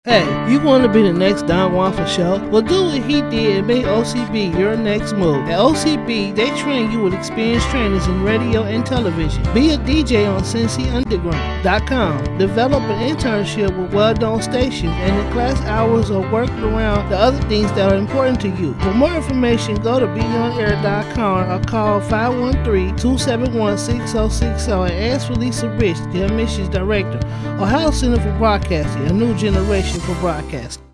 Hey, you want to be the next Don Juan for show? Well, do what he did and make OCB your next move. At OCB, they train you with experienced trainers in radio and television. Be a DJ on CincyUnderground.com. Develop an internship with well-known stations, and the class hours are worked around the other things that are important to you. For more information, go to BeOnAir.com or call 513-271-6060 and ask for Lisa Rich, the admissions director, Ohio Center for Broadcasting, a new generation for broadcasting.